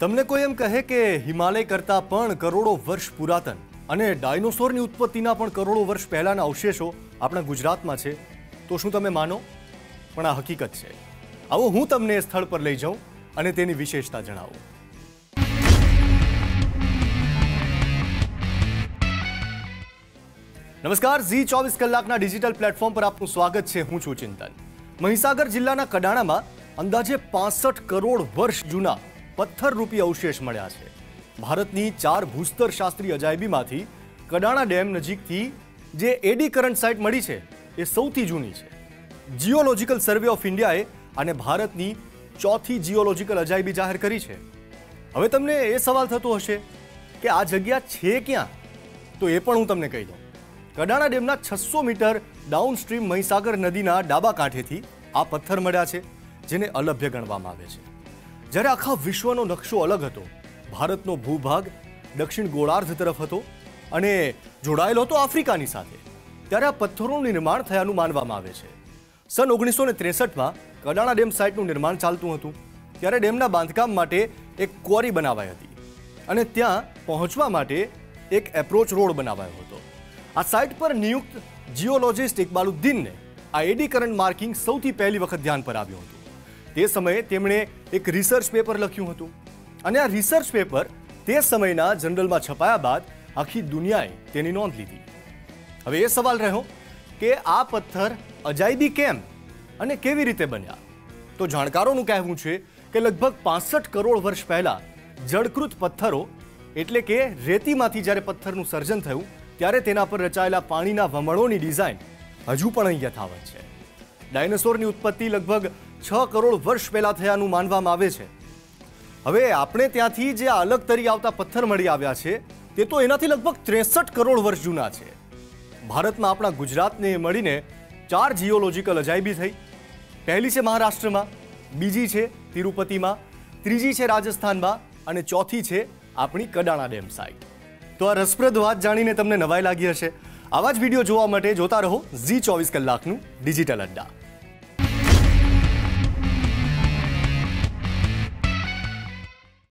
તમને કોઈ એમ કહે કે હિમાલય કરતા પણ કરોડો વર્ષ પુરાતન અને ડાયનોસોરની ઉત્પત્તિના પણ કરોડો વર્ષ પહેલાના અવશેષો આપણા ગુજરાતમાં છે તો શું તમે માનો? પણ આ હકીકત છે. આવો હું તમને એ સ્થળ પર લઈ જાઉં અને તેની વિશેષતા જણાવું. નમસ્કાર, ઝી 24 કલાકના ડિજિટલ પ્લેટફોર્મ પર આપનું સ્વાગત છે. હું છું ચિંતન. મહીસાગર જિલ્લાના કડાણામાં અંદાજે 65 કરોડ વર્ષ જૂના પથ્થરરૂપી અવશેષ મળ્યા છે. ભારતની 4 ભૂસ્તર શાસ્ત્રીય અજાયબીમાંથી કડાણા ડેમ નજીકથી જે એડી કરંટ સાઇટ મળી છે એ સૌથી જૂની છે. જીઓલોજીકલ સર્વે ઓફ ઇન્ડિયાએ આને ભારતની 4થી જીઓલોજીકલ અજાયબી જાહેર કરી છે. હવે તમને એ સવાલ થતો હશે કે આ જગ્યા છે ક્યાં? તો એ પણ હું તમને કહી દઉં. કડાણા ડેમના 600 મીટર ડાઉનસ્ટ્રીમ મહીસાગર નદીના ડાબા કાંઠેથી આ પથ્થર મળ્યા છે, જેને અલભ્ય ગણવામાં આવે છે. જ્યારે આખા વિશ્વનો નકશો અલગ હતો, ભારતનો ભૂભાગ દક્ષિણ ગોળાર્ધ તરફ હતો અને જોડાયેલો હતો આફ્રિકાની સાથે, ત્યારે આ પથ્થરોનું નિર્માણ થયાનું માનવામાં આવે છે. સન 1963માં કડાણા ડેમ સાઇટનું નિર્માણ ચાલતું હતું. ત્યારે ડેમના બાંધકામ માટે એક ક્વોરી બનાવાઈ હતી અને ત્યાં પહોંચવા માટે એક એપ્રોચ રોડ બનાવાયો હતો. આ સાઇટ પર નિયુક્ત જીઓલોજિસ્ટ ઇકબાલુદ્દીનને આ એડી કરંટ માર્કિંગ સૌથી પહેલી વખત ધ્યાન પર આવ્યું હતું. તે સમયે તેમણે એક રિસર્ચ પેપર લખ્યું હતું અને આ રિસર્ચ પેપર તે સમયના જર્નલમાં છપાયા બાદ આખી દુનિયાએ તેની નોંધ લીધી. હવે એ સવાલ રહ્યો કે આ પથ્થર અજાયબી કેમ અને કેવી રીતે બન્યા? તો જાણકારોનું કહેવું છે કે લગભગ 65 કરોડ વર્ષ પહેલા જળકૃત પથ્થરો એટલે કે રેતીમાંથી જ્યારે પથ્થરનું સર્જન થયું ત્યારે તેના પર રચાયેલા પાણીના વમળોની ડિઝાઇન હજુ પણ અહીં યથાવત છે. ડાયનોસોરની ઉત્પત્તિ લગભગ 6 કરોડ વર્ષ પહેલા થયાનું માનવામાં આવે છે. હવે આપણે ત્યાંથી જે અલગ તરી આવતા પથ્થર મળી આવ્યા છે તે તો એનાથી લગભગ 63 કરોડ વર્ષ જૂના છે. ભારતમાં આપણા ગુજરાતને મળીને 4 જીઓલોજીકલ અજાયબી થઈ. પહેલી છે મહારાષ્ટ્રમાં, બીજી છે તિરુપતિમાં, ત્રીજી છે રાજસ્થાનમાં અને ચોથી છે આપણી કડાણા ડેમ સાઇટ. તો આ રસપ્રદ વાત જાણીને તમને નવાઈ લાગી હશે. આવા જ વિડીયો જોવા માટે જોતા રહો ઝી 24 કલાકનું ડિજિટલ અડ્ડા.